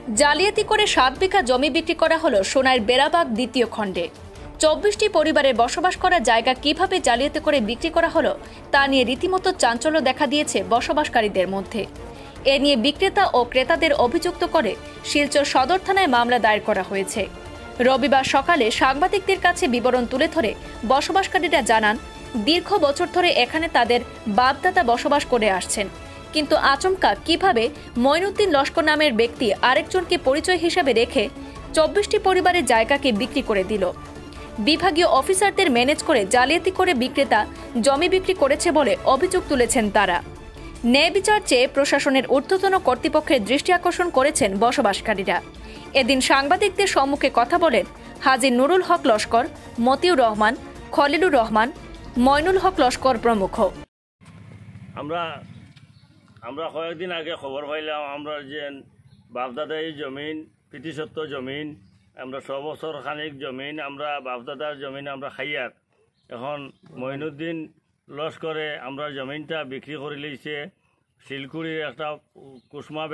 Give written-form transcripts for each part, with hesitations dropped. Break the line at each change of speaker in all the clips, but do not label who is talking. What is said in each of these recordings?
জালিয়াতি করে 7 বিঘা জমি বিক্রি করা হলো সোনার বেড়াবাগ দ্বিতীয় খণ্ডে। 24টি পরিবারের বসবাস করা জায়গা কিভাবে জালিয়াতি করে বিক্রি করা হলো তা নিয়ে রীতিমতো চাঞ্চল্য দেখা দিয়েছে বসবাসকারীদের মধ্যে। এ নিয়ে বিক্রেতা ও ক্রেতাদের অভিযুক্ত করে শিলচর সদর থানায় মামলা দায়ের করা হয়েছে। রবিবার সকালে সাংবাদিকদের কাছে বিবরণ তুলে ধরে বসবাসকারীরা জানান, দীর্ঘ বছর ধরে এখানে তাদের বাপদাদা বসবাস করে আসছেন, কিন্তু আচমকা কিভাবে মঈনুদ্দিন লস্কর নামের ব্যক্তি আরেকজনকে পরিচয় হিসেবে রেখে 24টি পরিবারের জায়গাকে বিক্রি করে দিল। বিভাগীয় অফিসারদের ম্যানেজ করে জালিয়াতি করে বিক্রেতা জমি বিক্রি করেছে বলে অভিযোগ তুলেছেন তারা। ন্যায় বিচার চেয়ে প্রশাসনের ঊর্ধ্বতন কর্তৃপক্ষের দৃষ্টি আকর্ষণ করেছেন বসবাসকারীরা। এদিন সাংবাদিকদের সম্মুখে কথা বলেন হাজী নুরুল হক লস্কর, মতিউর রহমান, খলিলুর রহমান, মইনুল হক লস্কর প্রমুখ।
আমরা কয়েকদিন আগে খবর পাইলাম আমরা যে বাপদাদাই জমিন প্রীতিসত্ত্ব জমিন আমরা 6 বছর খানিক জমিন আমরা বাপদাদার জমিন আমরা খাইয়ার এখন মঈনুদ্দিন লস্করে আমরা জমিনটা বিক্রি করে লইছে। শিলকুড়ির একটা কুসমা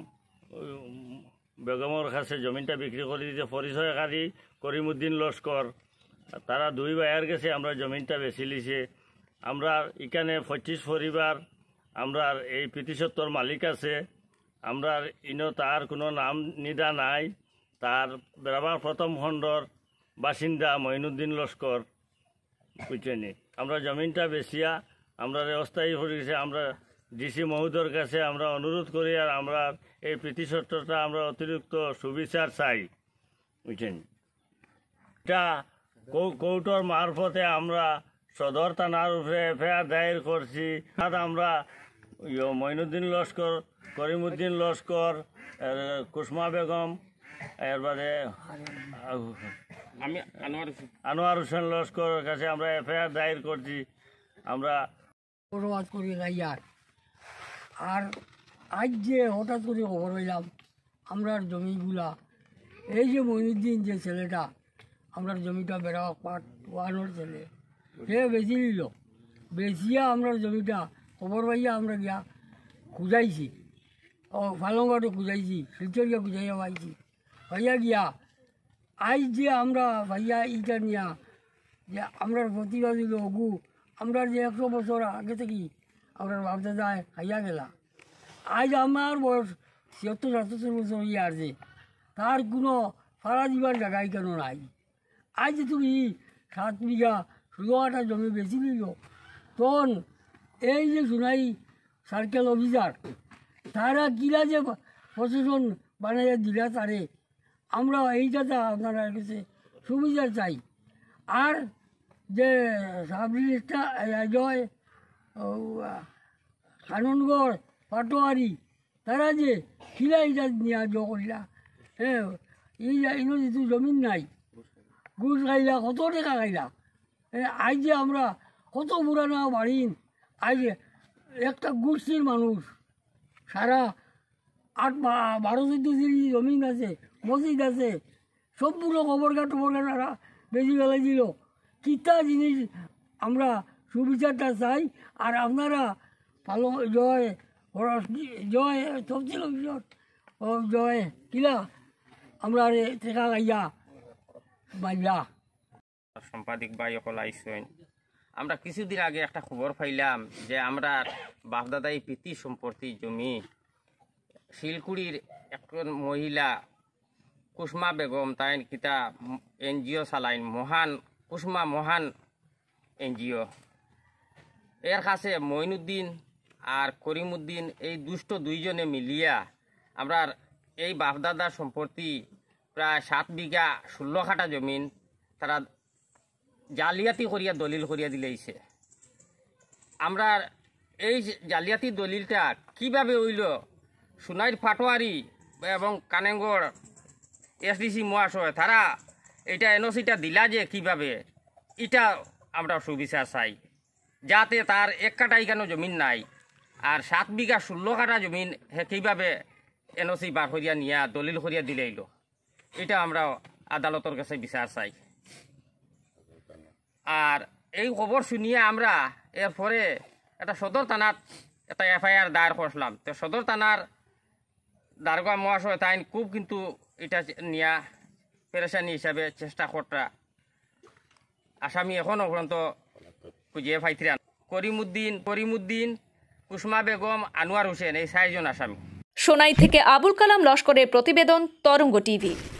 বেগমের কাছে জমিনটা বিক্রি করে দিতে পরিচয়কারী করিমউদ্দিন লস্কর, তারা 2 ভাইয়ের কাছে আমরা জমিনটা বেচি লিছে। আমরা এখানে 25 পরিবার আমরা এই প্রীতিসত্ত্বর মালিক আছে। আমরা তার কোনো নাম নিদা নাই। তার বেড়াবার প্রথম খণ্ডর বাসিন্দা মঈনুদ্দিন লস্কর, বুঝছেনি। আমরা জমিনটা বেচিয়া আমরা অস্থায়ী হয়ে গেছে। আমরা ডিসি মহোদয়ের কাছে আমরা অনুরোধ করি আর আমরা এই প্রীতিসত্ত্বটা আমরা অতিরিক্ত সুবিচার চাই, বুঝছেন। এটা কোর্টের মারফতে আমরা সদর থানার উপরে এফআইআর দায়ের করছি। আমরা মঈনুদ্দিন লস্কর, করিমউদ্দিন লস্কর, কুসমা বেগম, এরপরে আমি আনোয়ার হোসেন লস্করের কাছে আমরা এফআইআর দায়ের করছি। আমরা
বসবাস করি রাইয়ার। আর আজ যে হঠাৎ করে খবর হইলাম আমরার জমিগুলা এই যে মঈনুদ্দিন যে ছেলেটা আমরার জমিটা বেড়া পাট ওয়ানোর ছেলে সে বেশি নিল। বেশিয়া আমরার জমিটা খবর পাইয়া আমরা গিয়া খুঁজাইছি, ফালংঘাটও খুঁজাইছি, শিলচর গিয়া খুঁজাইয়া পাইছি। ভাইয়া গিয়া আজ যে আমরা ভাইয়া ইটা নিয়া যে আমরার প্রতিবাদী অগু আমরা যে 100 বছর আগে থেকে আমরা বাপদাদায় খাইয়া গেলা। আজ আমার বয়স 76-77 বছর হইয়া আসছে, তার কোনো সারা জীবন জায়গায় কেন নাই। আজ তুমি 7 বিঘা 16 কাঠা জমি বেশি নিল, তখন এই যে সোনাই সার্কেল অফিসার তারা কিলা যে প্রশাসন বানাইয়া দিলা তারে আমরা এইটাতে আপনারা কাছে সুবিধা চাই। আর যে সাব রেজিস্ট্রার জয় কাননগড় পাটোয়ারি তারা যে কিলা এইটা নিয়ে করিলা, হ্যাঁ এই যেহেতু জমিন নাই, ঘুষ খাইলা, কত টাকা খাইলা। আজ যে আমরা কত পুরানো বাড়িন, আজ একটা গোষ্ঠীর মানুষ সারা 8-12 জমিন আছে, মসজিদ আছে, সবগুলো খবরঘাট টবরঘাট বেশি বেলা দিল। কিতা জিনিস আমরা সুবিচারটা চাই। আর আপনারা ভালো জয় জয় তফসিল অফিসর ও জয় কিলা আমরা টেকা গাইয়া বাইলা
সাংবাদিক ভাই অকল আইসেন। আমরা কিছুদিন আগে একটা খবর পাইলাম যে আমরা বাপদাদাই প্রীতি সম্পত্তি জমি শিলকুড়ির একজন মহিলা কুসমা বেগম তাই কিতা এনজিও চালাইন কুসমা মহান এনজিও, এর কাছে মঈনুদ্দিন আর করিমউদ্দিন এই দুষ্ট 2 জনে মিলিয়া আমরা এই বাপদাদার সম্পত্তি প্রায় 7 বিঘা 16 কাঠা জমিন তারা জালিয়াতি করিয়া দলিল করিয়া দিলেইছে। আমরা এই জালিয়াতি দলিলটা কিভাবে হইল সোনাইর পাটোয়ারি এবং কানেগড় এসডিসি মহাশয় তারা এটা এনওসিটা দিলা যে কিভাবে, এটা আমরা সুবিচার চাই। যাতে তার 1 কাঠা এখানে জমিন নাই আর 7 বিঘা 16 কাঠা জমিন হে কীভাবে এনওসি বার করিয়া নিয়া দলিল করিয়া দিলেইল, এটা আমরা আদালতের কাছে বিচার চাই। আর এই খবর শুনিয়ে আমরা এরপরে একটা সদর থানাত একটা এফআইআর দায়ের করলাম। তো সদর থানার দারোগা মহাশয় তাই খুব কিন্তু এটা নিয়া পেরেশানি হিসাবে চেষ্টা করতা আসামি এখনও পর্যন্ত খুঁজিয়ে পাইছিলেন। করিমুদ্দিন, কুসমা বেগম, আনোয়ার হোসেন এই 4জন আসামি।
সোনাই থেকে আবুল কালাম লস্করের প্রতিবেদন, তরঙ্গ টিভি।